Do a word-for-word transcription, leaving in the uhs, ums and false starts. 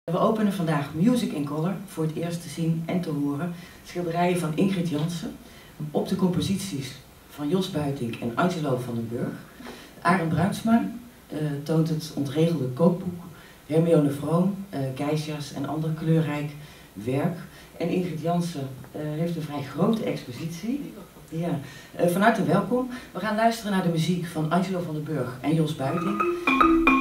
We openen vandaag Music in Color, voor het eerst te zien en te horen schilderijen van Ingrid Jansen op de composities van Jos Buitink en Angelo van den Burg. Arend Bruinsma uh, toont het ontregelde kookboek, Hermione Vroom, uh, geishas en ander kleurrijk werk. En Ingrid Jansen uh, heeft een vrij grote expositie. Ja. Uh, van harte welkom. We gaan luisteren naar de muziek van Angelo van den Burg en Jos Buitink.